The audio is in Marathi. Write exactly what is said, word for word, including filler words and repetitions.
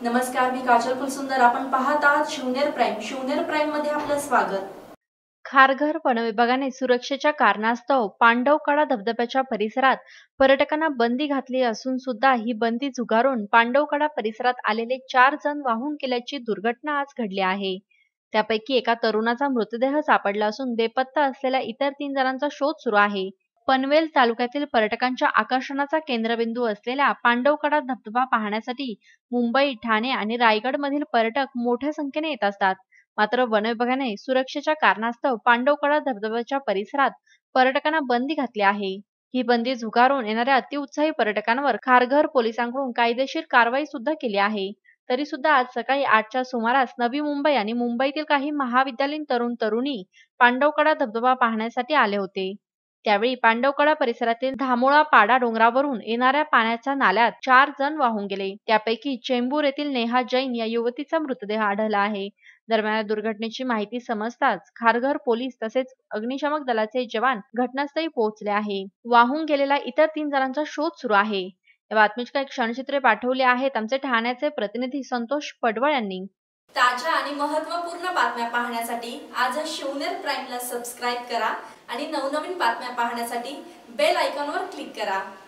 नमस्कार, मी काजल कुलसुंदर. आपण पाहत आहात शिवनेर प्राईम. शिवनेर प्राईम मध्ये आपलं स्वागत. खारघर वनविभागाने सुरक्षेच्या कारणास्तव पांडवकडा धबधब्याच्या परिसरात पर्यटकांना बंदी घातली असून सुद्धा ही बंदी झुगारून पांडवकडा परिसरात आलेले चार जण वाहून गेल्याची दुर्घटना आज घडली आहे. त्यापैकी एका तरुणाचा मृतदेह सापडला असून बेपत्ता असलेल्या इतर तीन जणांचा शोध सुरू आहे. पनवेल तालुक्यातील पर्यटकांच्या आकर्षणाचा केंद्रबिंदू असलेल्या पांडवकडा धबधबा पाहण्यासाठी मुंबई, ठाणे आणि रायगडमधील पर्यटक मोठ्या संख्येने येत असतात. मात्र वनविभागाने सुरक्षेच्या कारणास्तव पांडवकडा धबधब्याच्या परिसरात पर्यटकांना बंदी घातली आहे. ही बंदी झुगारून येणाऱ्या अतिउत्साही पर्यटकांवर खारघर पोलिसांकडून कायदेशीर कारवाई सुद्धा केली आहे. तरी सुद्धा आज सकाळी आठच्या सुमारास नवी मुंबई आणि मुंबईतील काही महाविद्यालयीन तरुण तरुणी पांडवकडा धबधबा पाहण्यासाठी आले होते. त्यावेळी पांडवकडा परिसरातील धामोळा पाडा डोंगरावरून येणाऱ्या पाण्याच्या नाल्यात चार जण वाहून गेले. त्यापैकी चेंबूर येथील नेहा जैन या युवतीचा मृतदेह आढळला आहे. दरम्यान या दुर्घटनेची माहिती समजताच खारघर पोलीस तसेच अग्निशमक दलाचे जवान घटनास्थळी पोहोचले आहे. वाहून गेलेल्या इतर तीन जणांचा शोध सुरू आहे. या बातमीची काही क्षणचित्रे पाठवली आहेत आमचे ठाण्याचे प्रतिनिधी संतोष पडवळ यांनी. ताज्या आणि महत्त्वपूर्ण बातम्या पाहण्यासाठी आजच शिवनेर प्राईमला सबस्क्राईब करा आणि नवनवीन बातम्या पाहण्यासाठी बेल आयकॉनवर क्लिक करा.